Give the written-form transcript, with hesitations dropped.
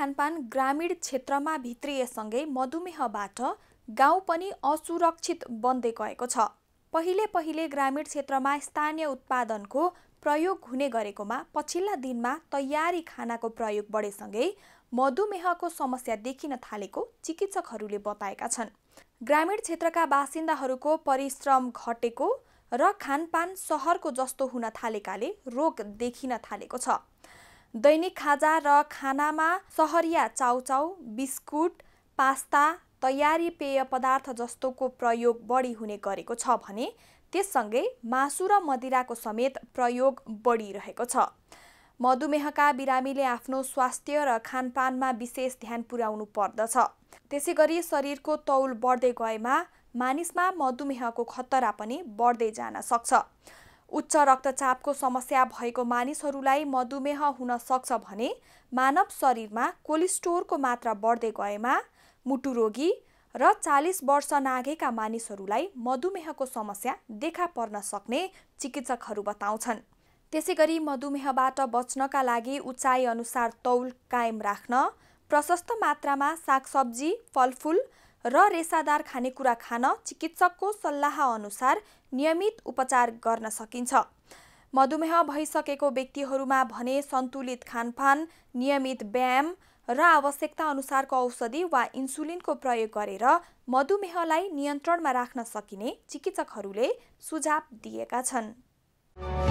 खानपान ग्रामीण क्षेत्रमा भित्रिएसँगै मधुमेहबाट गाउँ पनि असुरक्षित बन्दै गएको छ। पहिले ग्रामीण क्षेत्रमा स्थानीय उत्पादनको प्रयोग हुने गरेकोमा पछिल्ला दिनमा तयारी खानाको प्रयोग बढेसँगै मधुमेहको समस्या देखिन थालेको चिकित्सकहरूले बताएका छन्। ग्रामीण क्षेत्रका बासिन्दाहरूको परिश्रम घटेको र खानपान सहरको जस्तो हुन थालेकाले रोग देखिन थालेको छ। दैनिक खाजा र खानामा सहरिया चाउचाउ, बिस्कुट, पास्ता, तयारी पेय पदार्थ जस्तोको प्रयोग बढी हुने गरेको छ भने त्यससँगै मासु र मदिराको समेत प्रयोग बढिरहेको छ। मधुमेहका बिरामीले आफ्नो स्वास्थ्य र खानपानमा विशेष ध्यान पुर्याउनु पर्दछ। त्यसैगरी शरीरको तौल बढ्दै गएमा मानिसमा मधुमेहको खतरा पनि बढ्दै जान सक्छ। उच्च रक्तचापको समस्या भएको मानिसहरूलाई मधुमेह हुन सक्छ भने मानव शरीरमा कोलेस्ट्रोलको मात्रा बढ्दै गएमा मुटु रोगी र 40 वर्ष नाघेका मानिसहरूलाई मधुमेहको समस्या देखा पर्न सक्ने चिकित्सकहरू बताउँछन्। त्यसैगरी मधुमेहबाट बच्नका लागि उचाइ अनुसार तौल कायम राख्न प्रशस्त मात्रामा सागसब्जी, फलफुल र रेसादार खानेकुरा खान चिकित्सकको सल्लाह अनुसार नियमित उपचार गर्न सकिन्छ। मधुमेह भइसकेको व्यक्तिहरूमा भने सन्तुलित खानपान, नियमित व्यायाम र आवश्यकता अनुसारको औषधि वा इन्सुलिनको प्रयोग गरेर मधुमेहलाई नियन्त्रणमा राख्न सकिने चिकित्सकहरूले सुझाव दिएका छन्।